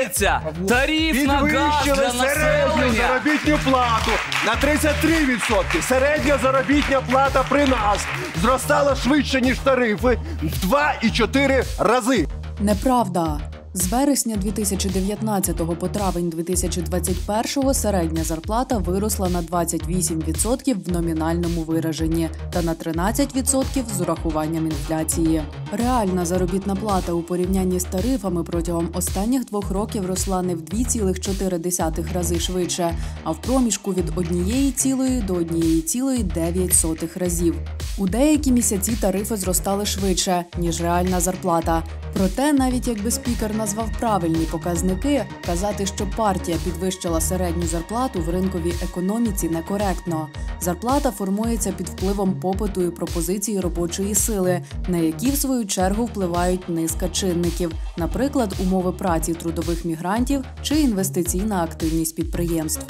Дивіться, тариф на газ Підвищили для середню населення. заробітну плату на 33%. Середня заробітня плата при нас зростала швидше, ніж тарифи, в 2,4 рази. Неправда. З вересня 2019 по травень 2021 середня зарплата виросла на 28% в номінальному вираженні та на 13% з урахуванням інфляції. Реальна заробітна плата у порівнянні з тарифами протягом останніх 2 років росла не в 2,4 рази швидше, а в проміжку від 1,0 до 1,9 разів. У деякі місяці тарифи зростали швидше, ніж реальна зарплата. Проте, навіть якби спікер назвав правильні показники, казати, що партія підвищила середню зарплату в ринковій економіці некоректно. Зарплата формується під впливом попиту і пропозиції робочої сили, на які, в свою чергу, впливають низка чинників, наприклад, умови праці трудових мігрантів чи інвестиційна активність підприємств.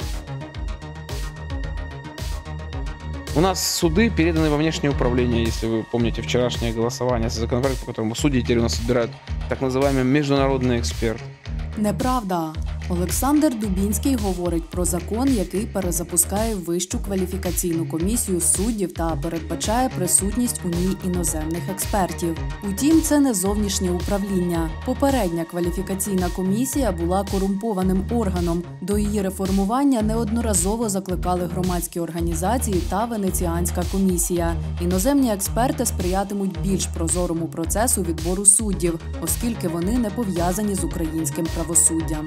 У нас суды переданы во внешнее управление, если вы помните вчерашнее голосование за законопроект, по которому судьи теперь у нас собирают так называемый международный эксперт. Неправда. Олександр Дубінський говорить про закон, який перезапускає Вищу кваліфікаційну комісію суддів та передбачає присутність у ній іноземних експертів. Утім, це не зовнішнє управління. Попередня кваліфікаційна комісія була корумпованим органом. До її реформування неодноразово закликали громадські організації та Венеціанська комісія. Іноземні експерти сприятимуть більш прозорому процесу відбору суддів, оскільки вони не пов'язані з українським правосуддям.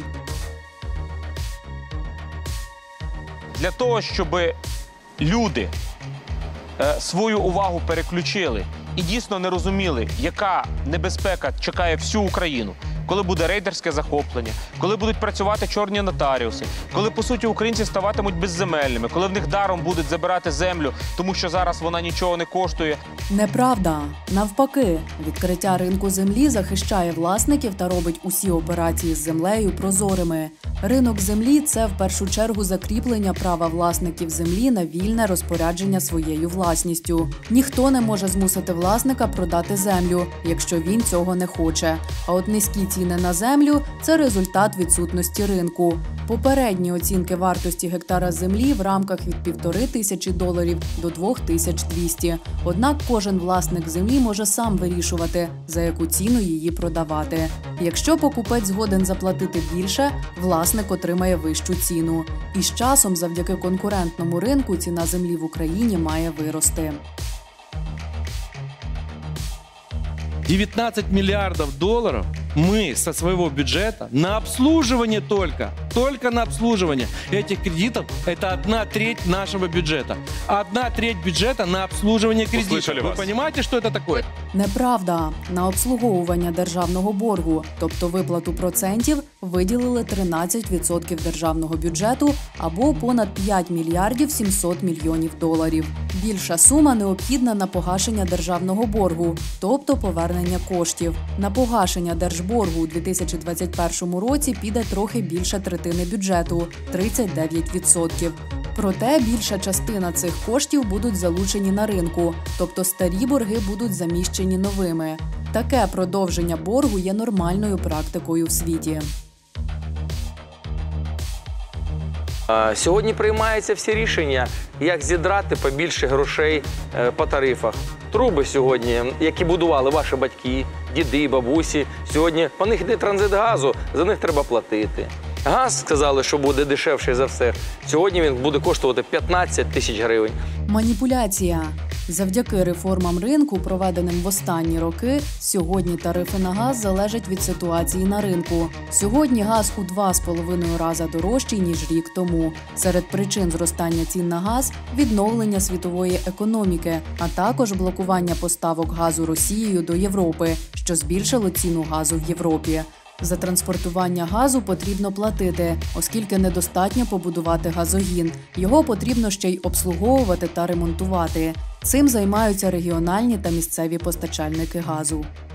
Для того, щоб люди свою увагу переключили і дійсно не розуміли, яка небезпека чекає всю Україну, коли буде рейдерське захоплення, коли будуть працювати чорні нотаріуси, коли, по суті, українці ставатимуть безземельними, коли в них даром будуть забирати землю, тому що зараз вона нічого не коштує. Неправда. Навпаки, відкриття ринку землі захищає власників та робить усі операції з землею прозорими. Ринок землі – це, в першу чергу, закріплення права власників землі на вільне розпорядження своєю власністю. Ніхто не може змусити власника продати землю, якщо він цього не хоче. А от низькі ціни на землю – це результат відсутності ринку. Попередні оцінки вартості гектара землі в рамках від $1500 до 2200. Однак кожен власник землі може сам вирішувати, за яку ціну її продавати. Якщо покупець згоден заплатити більше, власник отримає вищу ціну. І з часом, завдяки конкурентному ринку, ціна землі в Україні має вирости. 19 миллиардов долларов мы со своего бюджета на обслуживание только на обслуживание этих кредитов, это 1/3 нашего бюджета. 1/3 бюджета на обслуживание кредитов. Вы понимаете, что это такое? Неправда. На обслуговування державного боргу, тобто виплату процентів, виділили 13% державного бюджету або понад 5 мільярдів 700 мільйонів доларів. Більша сума необхідна на погашення державного боргу, тобто повернення коштів. На погашення держборгу у 2021 році піде трохи більше третини бюджету – 39%. Проте більша частина цих коштів будуть залучені на ринку, тобто старі борги будуть заміщені новими. Таке продовження боргу є нормальною практикою в світі. Сьогодні приймаються всі рішення, як зідрати побільше грошей по тарифах. Труби сьогодні, які будували ваші батьки, діди, бабусі, сьогодні по них йде транзит газу, за них треба платити. Газ, сказали, що буде дешевший за все. Сьогодні він буде коштувати 15 тисяч гривень. Маніпуляція. Завдяки реформам ринку, проведеним в останні роки, сьогодні тарифи на газ залежать від ситуації на ринку. Сьогодні газ у 2,5 рази дорожчий, ніж рік тому. Серед причин зростання цін на газ – відновлення світової економіки, а також блокування поставок газу Росією до Європи, що збільшило ціну газу в Європі. За транспортування газу потрібно платити, оскільки недостатньо побудувати газогін. Його потрібно ще й обслуговувати та ремонтувати. Цим займаються регіональні та місцеві постачальники газу.